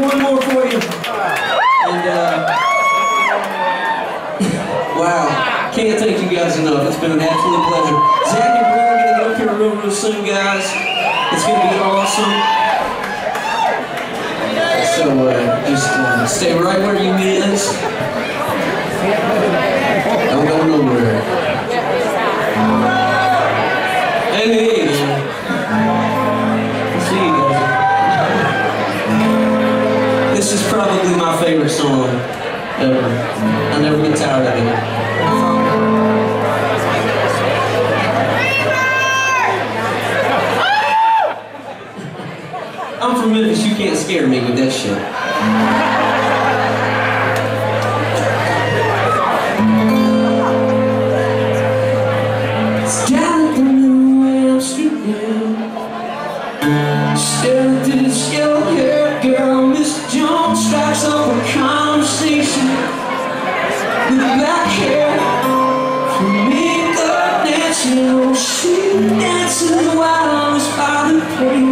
one more for you. And, wow, can't thank you guys enough. It's been an absolute pleasure. Zach and Brian are going to get up here real soon, guys. It's going to be awesome. So, just stay right where you is. Don't go nowhere. Hey, see you guys. This is probably my favorite song ever. I never get tired of it. I'm from Memphis, you can't scare me with that shit. Down the middle street now, staring through this yellow hair girl, Mr. Jones strikes up a conversation with black hair from makeup dancing. She dances while I was by the plane.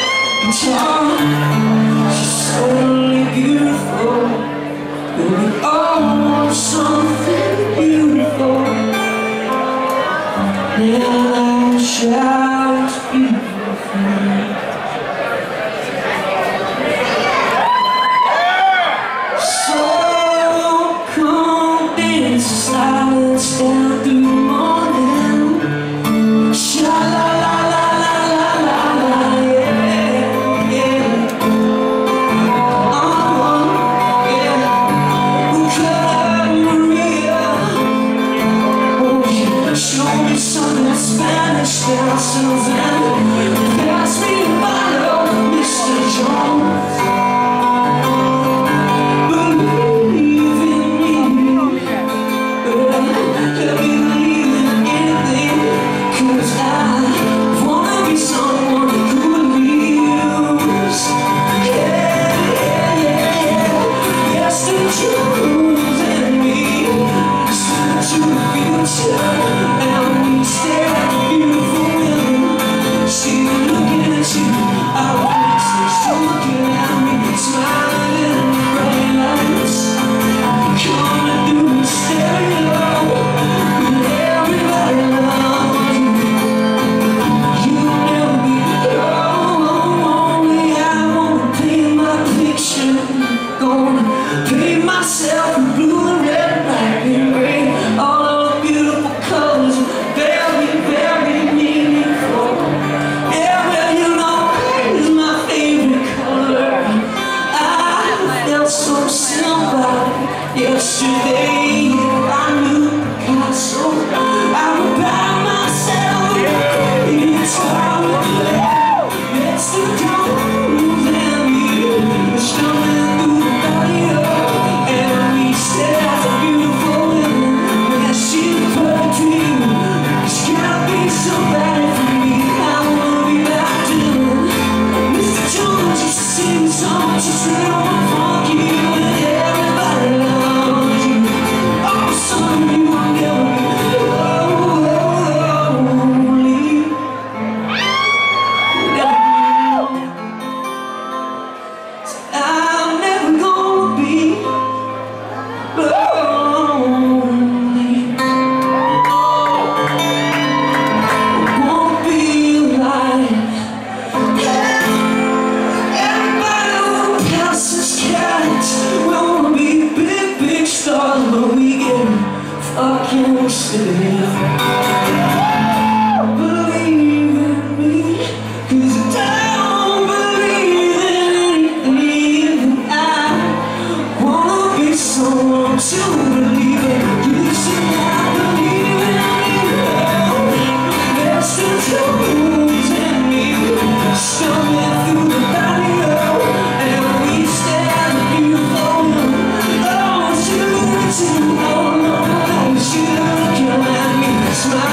She's so beautiful, and we all want something beautiful. Now I wish I was beautiful. So come dance in silence down through the morning. Sha-la-la-la-la-la-la-la, yeah, yeah. Yeah. We'll cut Maria. Oh, yeah. Show me something Spanish dances and pass me a bottle, Mr. Jones. Believe in me, let me believe in anything, 'cause I wanna be someone who could use. Yeah, yeah, yeah, yeah. Yes, the truth in me, slip to the future, and we stare at the beautiful women. See them looking at you, our faces looking at me, smiling in the bright lights. Coming through the stereo, and everybody loves you. You'll never be lonely. I wanna paint my picture, gonna paint myself in blue and red, black and gray. All those beautiful colors, very, very meaningful. Yeah, well, you know, green is my favorite color. I felt so simple yesterday. I knew Picasso. I would buy myself a guitar to play. It's the truth in me, it's coming through the radio, and we stare at the beautiful women. Yeah, she's a perfect dream. She's gotta be somebody for me. I wanna be back to Mr. Jones used to sing songs, just real funky, and everybody loves you. Oh, son, you will never be lonely. I'm never gonna be lonely. Won't be like everybody who passes cats. We wanna be big, big stars, but we get fucking silly. Believe in me, 'cause I don't believe in anything. I wanna be someone to believe in. You say I believe in you. There's the truth in me, stumbling through the radio, and we stare at the beautiful women. Oh, you too, oh no, you looking at me, smile.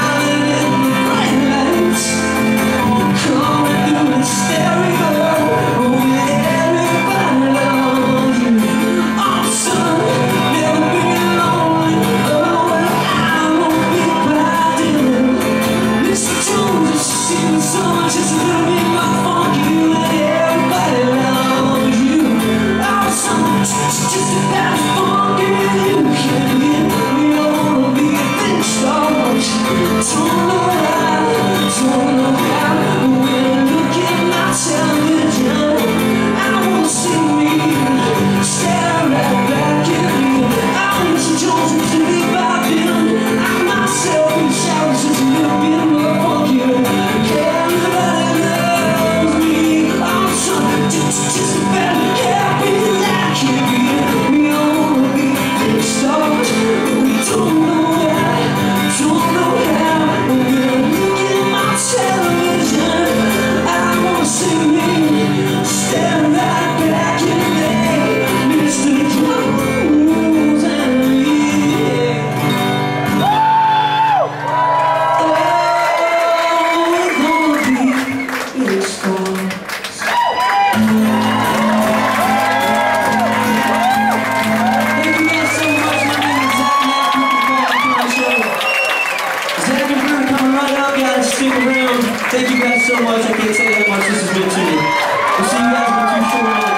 around. Thank you guys so much. I can't tell you how much this has been to me. We'll see you guys in 2 short minutes.